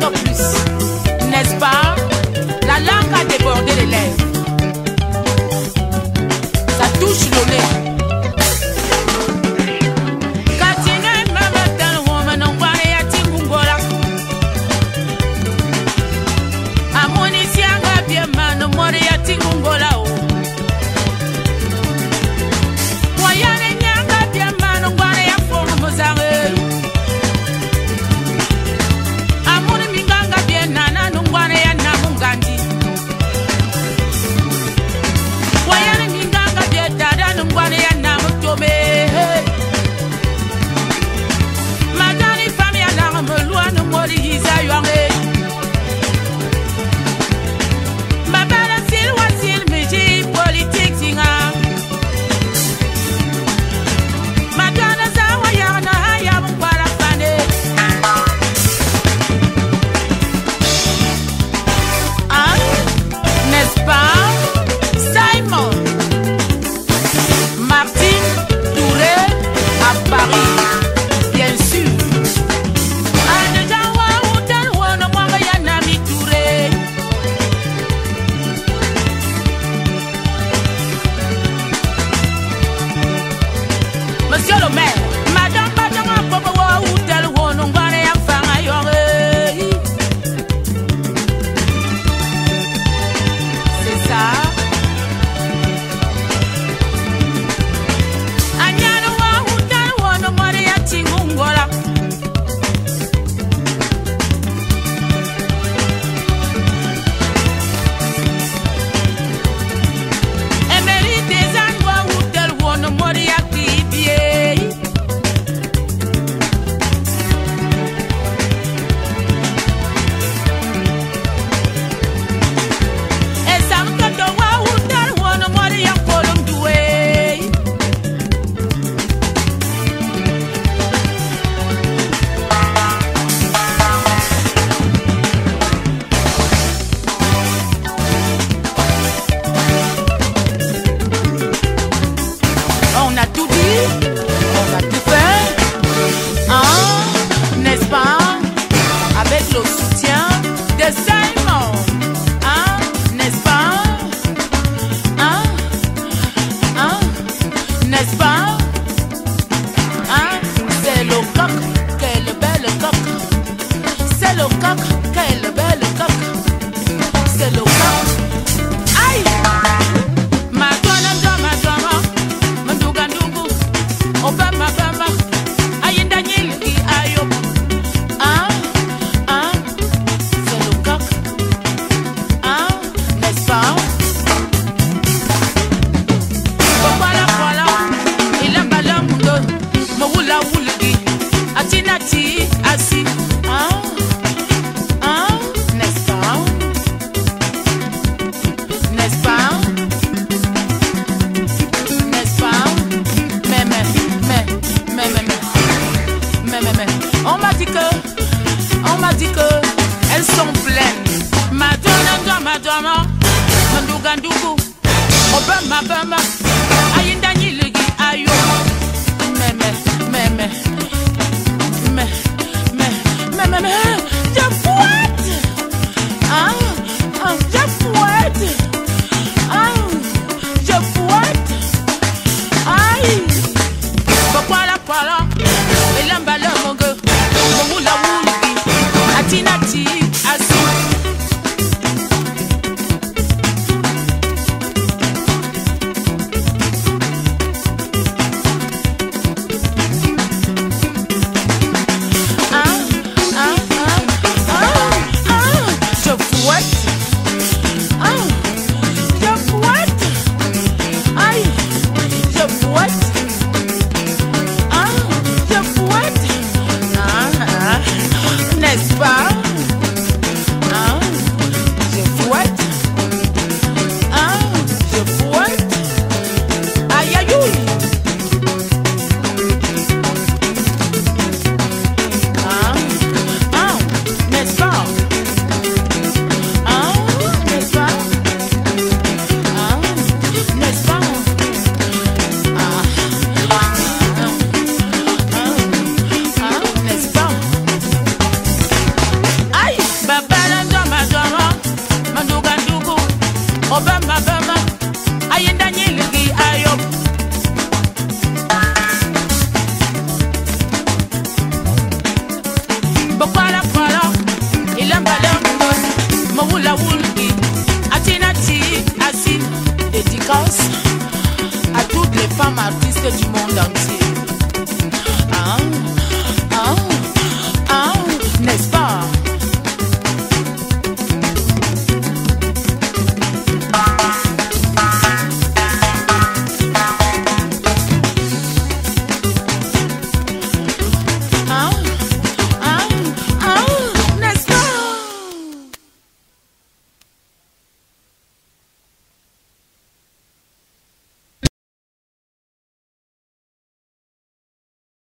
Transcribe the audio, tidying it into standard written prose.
encore plus, n'est-ce pas? La langue a débordé les lèvres. Ça touche le nez. Monsieur le maire, madame Badanga Bobo ou tel ou non gane ya fanga yore. C'est ça. Anyano wa ou tel ou non gane ya tingungola. Emery des anwa ou tel ou non gane ya on a tout dit, on a tout fait, hein, n'est-ce pas? Avec le soutien de Simon, hein, n'est-ce pas? Hein, hein, n'est-ce pas? Hein, c'est le coq, quel bel coq. C'est le coq, quel bel coq. C'est le coq. Aïe! Assis, n'est-ce pas? N'est-ce pas? N'est-ce pas? Mais, on m'a dit que elles sont pleines. Madonna, Mandougandougou.